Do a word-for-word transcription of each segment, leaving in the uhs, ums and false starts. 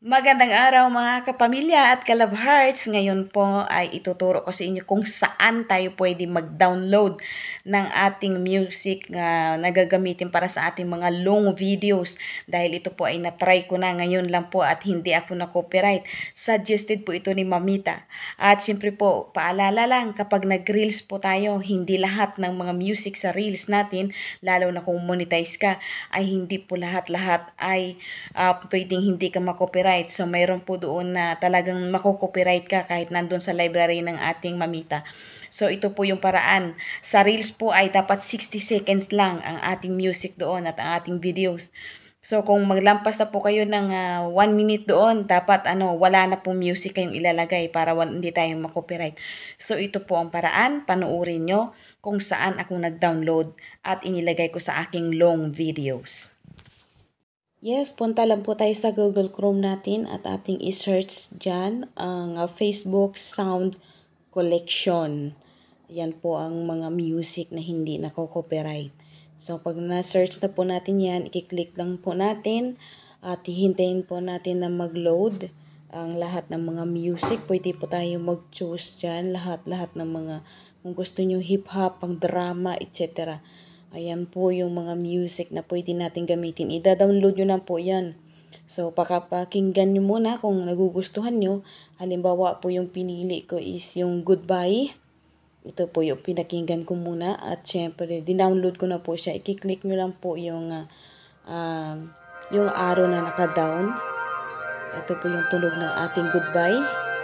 Magandang araw mga kapamilya at ka-love hearts. Ngayon po ay ituturo ko sa inyo kung saan tayo pwede mag-download ng ating music na nagagamitin para sa ating mga long videos. Dahil ito po ay na-try ko na ngayon lang po at hindi ako na-copyright. Suggested po ito ni Mamita. At siyempre po, paalala lang kapag nag-reels po tayo, hindi lahat ng mga music sa reels natin, lalo na kung monetize ka, ay hindi po lahat-lahat ay uh, pwedeng hindi ka ma-copyright. So, mayroon po doon na talagang mako-copyright ka kahit nandun sa library ng ating Mamita. So, ito po yung paraan. Sa Reels po ay dapat sixty seconds lang ang ating music doon at ang ating videos. So, kung maglampas na po kayo ng uh, one minute doon, dapat ano, wala na po music kayong ilalagay para wala, hindi tayo ma-copyright. So, ito po ang paraan. Panuorin nyo kung saan ako nag-download at inilagay ko sa aking long videos. Yes, punta lang po tayo sa Google Chrome natin at ating i-search dyan ang uh, Facebook Sound Collection. Yan po ang mga music na hindi nako-copyright. So, pag na-search na po natin yan, i-click lang po natin at hihintayin po natin na mag-load ang lahat ng mga music. Pwede po tayo mag-choose dyan lahat-lahat ng mga, kung gusto nyo hip-hop, pang drama, et cetera. Ayan po yung mga music na pwede natin gamitin. Ida-download nyo lang po yan. So, pakapakinggan nyo muna kung nagugustuhan nyo. Halimbawa po yung pinili ko is yung Goodbye. Ito po yung pinakinggan ko muna. At syempre, dinownload ko na po siya. I-click nyo lang po yung, uh, uh, yung arrow na naka-down. Ito po yung tunog ng ating Goodbye.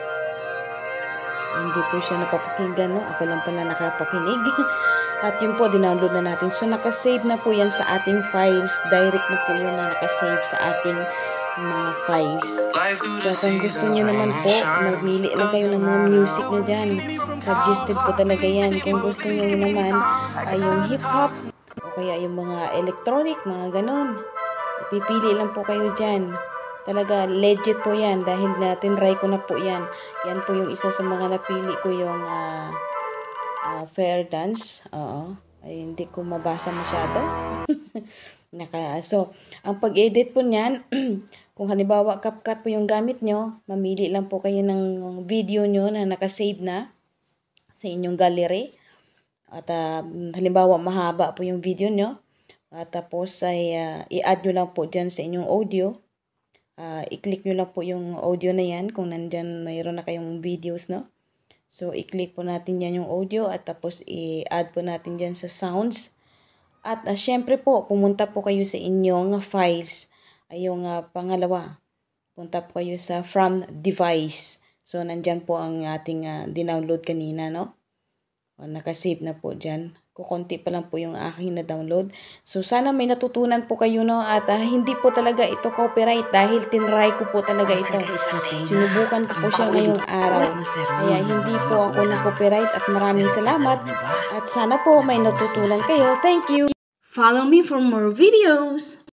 Hindi po siya napapakinggan, no? Ako lang pala nakapakinig. At yun po, dinownload na natin. So, nakasave na po yan sa ating files. Direct na po yun na nakasave sa ating mga files. So, kung gusto nyo naman po, magmili lang kayo ng mga music na dyan. Suggested po talaga yan. Kung gusto nyo naman ay yung hip-hop o kaya yung mga electronic, mga ganon. Pipili lang po kayo dyan. Talaga, legit po yan dahil natin try ko na po yan. Yan po yung isa sa mga napili ko yung uh, uh, Fair Dance. Oo. Ay, hindi ko mabasa masyado. Naka, so, ang pag-edit po niyan, kung halimbawa CapCut po yung gamit nyo, mamili lang po kayo ng video nyo na nakasave na sa inyong gallery. At uh, halimbawa mahaba po yung video nyo. At tapos ay uh, i-add nyo lang po dyan sa inyong audio. Uh, i-click nyo lang po yung audio na yan kung nandyan mayroon na kayong videos, no? So, i-click po natin yan yung audio at tapos i-add po natin dyan sa sounds. At uh, syempre po, pumunta po kayo sa inyong files. Ay yung uh, pangalawa. Punta po kayo sa from device. So, nandyan po ang ating uh, dinownload kanina, no? O, nakasave na po dyan. Kukunti pa lang po yung aking na-download. So, sana may natutunan po kayo, no? At uh, hindi po talaga ito copyright dahil tinry ko po talaga ito. Sinubukan ko po siya ngayong araw. Kaya hindi po ako na-copyright at maraming salamat. At sana po may natutunan kayo. Thank you! Follow me for more videos!